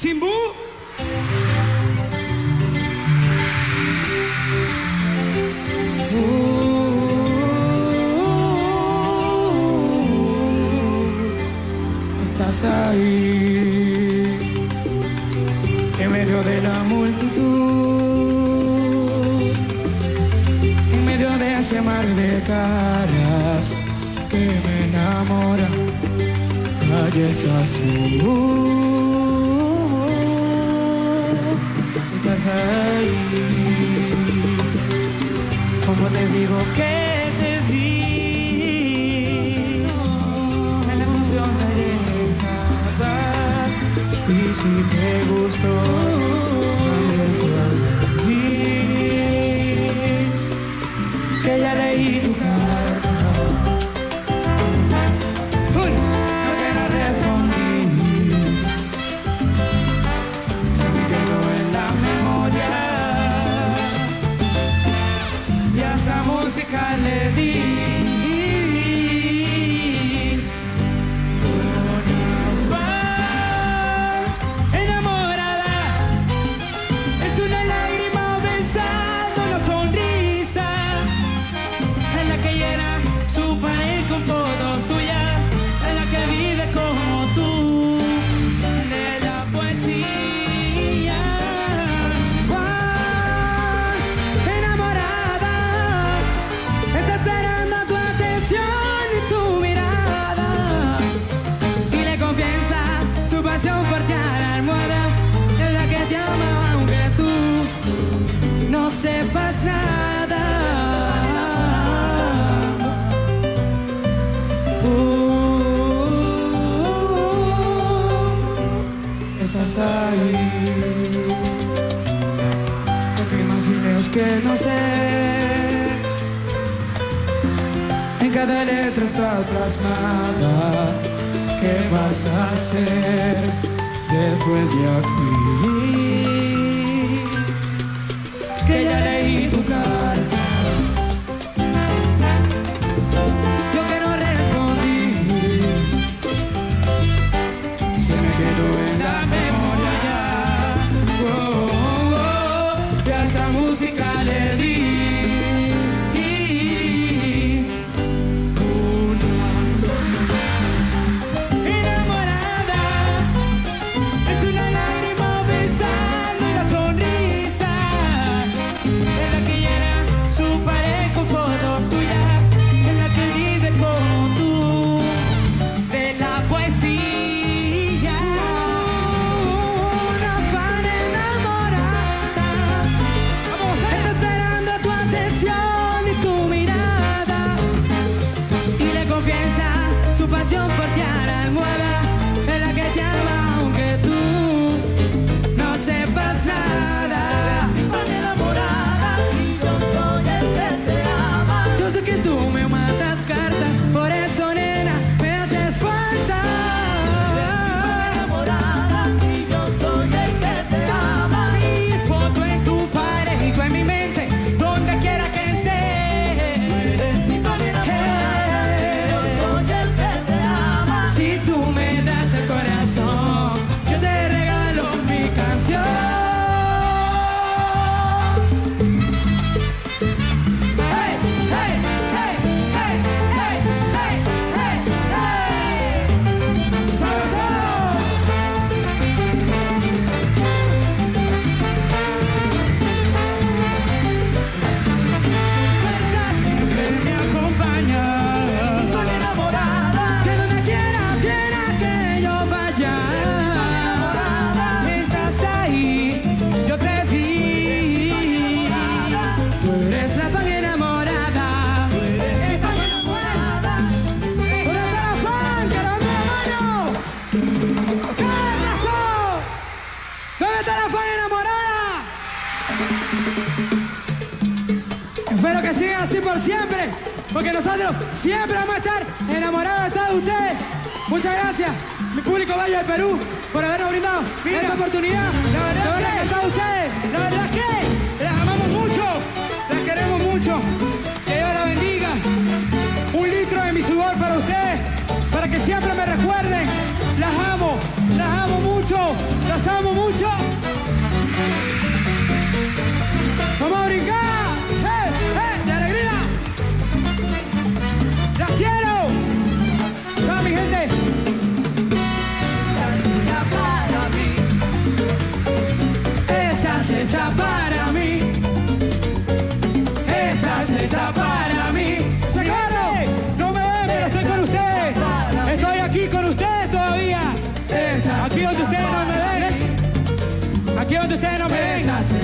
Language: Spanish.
Chimbú. Estás ahí, en medio de la multitud, en medio de ese mar de caras que me enamora. Allí estás tú, estás ahí. Como te digo que te vi, en la emoción de llegar. Y si te gustó, que ya leí tu carta. Música le di una fan enamorada, es una lágrima besando una sonrisa, en la que llena su pared con fotos tuyas, en la que vive como tú, de la poesía. Fan enamorada, está esperando tu atención y tu mirada, y le confiesa su pasión porque a la almohada es la que te ama aunque tú no sepas nada. Estás ahí, lo que imagines que no sé. En cada letra está plasmada qué vas a hacer después de aquí. Que ya leí tu carta, yo que no respondí, se me quedó en la memoria. Oh, oh, oh, y a esa música le di. Porque a la almohada es la que te ama aunque tú no sepas nada. Fan enamorada y yo soy el que te ama. Yo sé que tú me mandas cartas, por eso nena me haces falta. Fan enamorada y yo soy el que te ama. Mi foto en tu pared y tú en mi mente, donde quiera que estés. Eres mi fan enamorada y yo soy el que te ama. Si tú me das el corazón, yo te regalo mi canción. Hey, hey, hey, hey, hey, hey, hey, hey. ¡Sabazón! Siempre me acompaña. Fan enamorada, Que donde quiera que yo vaya, estás ahí, yo te vi. Tú eres la fan enamorada. mi fan enamorada. ¿Dónde está la fan? ¡Que levante la mano! ¿Qué pasó? ¿Dónde está la fan enamorada? Espero que sigan así por siempre, porque nosotros siempre vamos a estar enamorados de todos ustedes. Muchas gracias, mi público bello del Perú, por habernos brindado esta oportunidad. La verdad es que todos ustedes, la verdad es que las amamos mucho, las queremos mucho. Que Dios las bendiga. 1 litro de mi sudor para ustedes, para que siempre me recuerden. Las amo mucho, las Los amo mucho. Vamos a brincar. ¡De alegría! ¡Las quiero! ¡Chao, mi gente! Esta es hecha para mí. Esta es hecha para mí. ¡Señores! No me ven, pero estoy con ustedes. Estoy aquí con ustedes todavía. Aquí donde ustedes no me ven. Aquí donde ustedes no me ven.